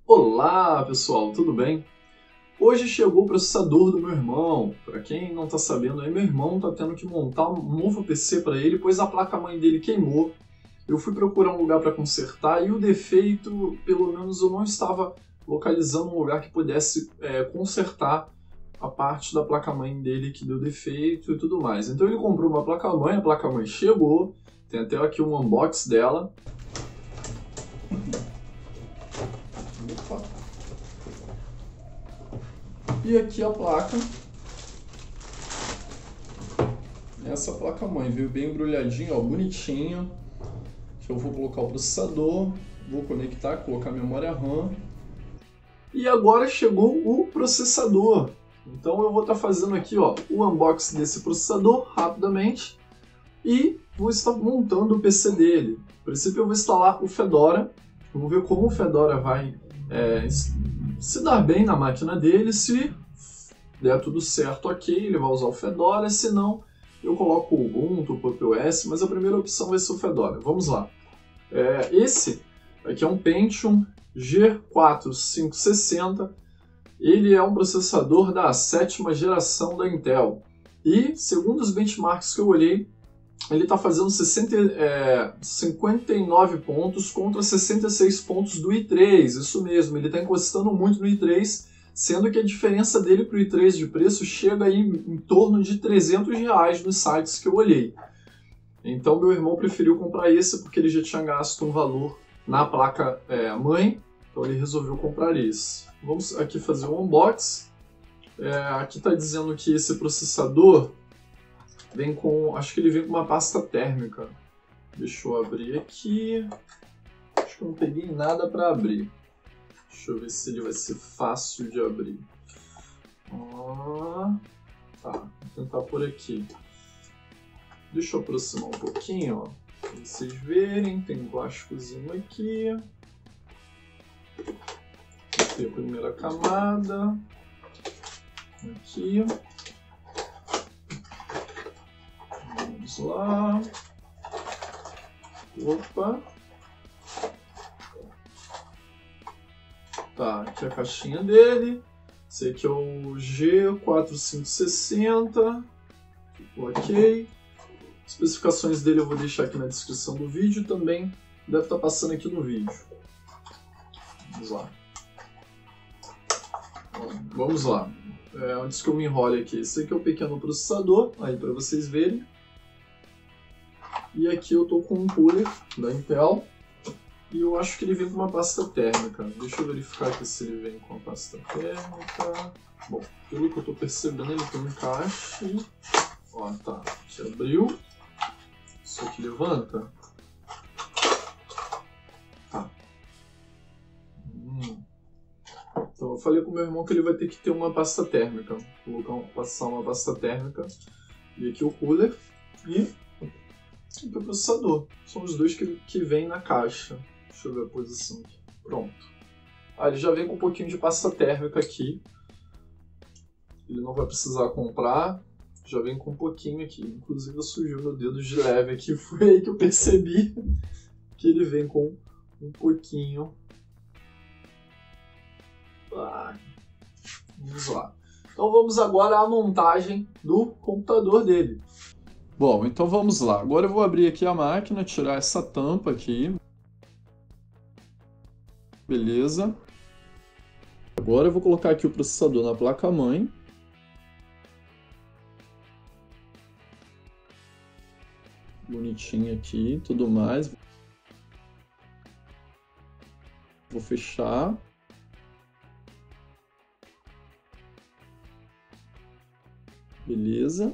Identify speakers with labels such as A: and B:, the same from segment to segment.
A: Olá pessoal, tudo bem? Hoje chegou o processador do meu irmão. Para quem não está sabendo, aí meu irmão está tendo que montar um novo PC para ele, pois a placa-mãe dele queimou. Eu fui procurar um lugar para consertar e o defeito, pelo menos eu não estava localizando um lugar que pudesse consertar a parte da placa-mãe dele que deu defeito e tudo mais. Então ele comprou uma placa-mãe, a placa-mãe chegou, tem até aqui um unboxing dela. Opa. E aqui a placa. Essa placa-mãe veio bem embrulhadinha, ó, bonitinho. Eu vou colocar o processador, vou conectar, colocar a memória RAM. E agora chegou o processador. Então eu vou estar fazendo aqui, ó, o unboxing desse processador rapidamente e vou estar montando o PC dele. A princípio eu vou instalar o Fedora. Vamos ver como o Fedora vai se dar bem na máquina dele. Se der tudo certo, ok, ele vai usar o Fedora. Se não, eu coloco o Ubuntu, o PopOS, mas a primeira opção vai ser o Fedora. Vamos lá. Esse aqui é um Pentium G4 560. Ele é um processador da 7ª geração da Intel. E, segundo os benchmarks que eu olhei, ele está fazendo 59 pontos contra 66 pontos do i3. Isso mesmo, ele está encostando muito no i3, sendo que a diferença dele para o i3 de preço chega aí em torno de R$300 nos sites que eu olhei. Então meu irmão preferiu comprar esse porque ele já tinha gasto um valor na placa mãe, então ele resolveu comprar esse. Vamos aqui fazer um unboxing. Aqui está dizendo que esse processador vem com, acho que ele vem com uma pasta térmica. Deixa eu abrir aqui. Acho que eu não peguei nada para abrir. Deixa eu ver se ele vai ser fácil de abrir. Tá, vou tentar por aqui. Deixa eu aproximar um pouquinho, ó, para vocês verem. Tem um plásticozinho aqui. Aqui a primeira camada. Aqui. Vamos lá. Opa. Tá, aqui a caixinha dele. Esse aqui é o G4560. Ok. Especificações dele eu vou deixar aqui na descrição do vídeo, também deve estar passando aqui no vídeo. Vamos lá. Vamos lá. Antes que eu me enrole aqui, esse aqui é o pequeno processador, aí para vocês verem. E aqui eu tô com um cooler da Intel. E eu acho que ele vem com uma pasta térmica. Deixa eu verificar aqui se ele vem com a pasta térmica. Bom, pelo que eu tô percebendo, ele tem um encaixe. Ó, tá. Aqui abriu. Isso aqui levanta. Tá. Então eu falei com meu irmão que ele vai ter que ter uma pasta térmica. Vou passar uma pasta térmica. E aqui o cooler. E o processador. São os dois que vêm na caixa. Deixa eu ver a posição aqui. Pronto. Ele já vem com um pouquinho de pasta térmica aqui. Ele não vai precisar comprar. Já vem com um pouquinho aqui. Inclusive eu sujei meu dedo de leve aqui. Foi aí que eu percebi que ele vem com um pouquinho. Vamos lá. Então vamos agora à montagem do computador dele. Bom, então vamos lá. Agora eu vou abrir aqui a máquina, tirar essa tampa aqui. Beleza. Agora eu vou colocar aqui o processador na placa-mãe. Bonitinho aqui, tudo mais. Vou fechar. Beleza.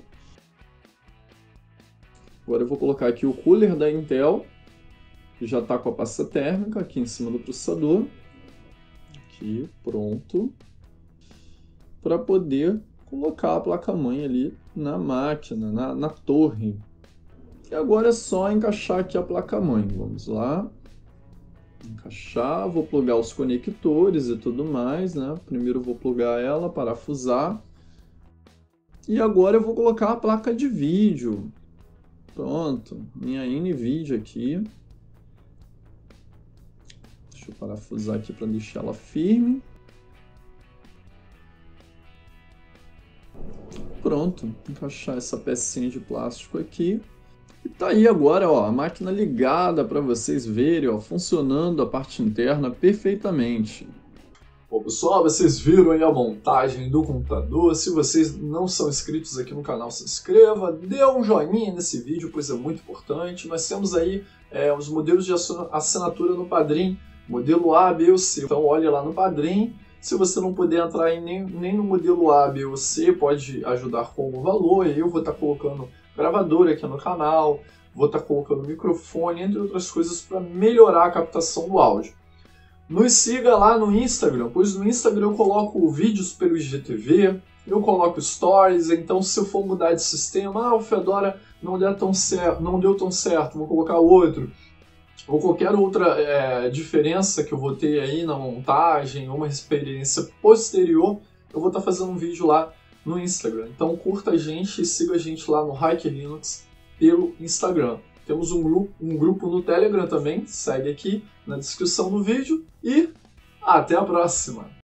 A: Agora eu vou colocar aqui o cooler da Intel, que já está com a pasta térmica aqui em cima do processador. Aqui, pronto. Para poder colocar a placa-mãe ali na máquina, na torre. E agora é só encaixar aqui a placa-mãe. Vamos lá. Encaixar, vou plugar os conectores e tudo mais, né? Primeiro eu vou plugar ela, parafusar. E agora eu vou colocar a placa de vídeo. Pronto, minha NVIDIA aqui. Deixa eu parafusar aqui para deixar ela firme. Pronto, encaixar essa pecinha de plástico aqui. E tá aí agora, ó, a máquina ligada para vocês verem, ó, funcionando a parte interna perfeitamente. Bom, pessoal, vocês viram aí a montagem do computador. Se vocês não são inscritos aqui no canal, se inscreva, dê um joinha nesse vídeo, pois é muito importante. Nós temos aí os modelos de assinatura no Padrim, modelo A, B ou C. Então olhe lá no Padrim. Se você não puder entrar nem no modelo A, B ou C, pode ajudar com o valor. Eu vou estar colocando gravador aqui no canal, vou estar colocando microfone, entre outras coisas, para melhorar a captação do áudio. Nos siga lá no Instagram, pois no Instagram eu coloco vídeos pelo IGTV, eu coloco stories, então se eu for mudar de sistema, o Fedora não deu tão certo, vou colocar outro. Ou qualquer outra diferença que eu vou ter aí na montagem, ou uma experiência posterior, eu vou estar fazendo um vídeo lá no Instagram. Então curta a gente e siga a gente lá no Hack Linux pelo Instagram. Temos um grupo no Telegram também, segue aqui na descrição do vídeo e até a próxima!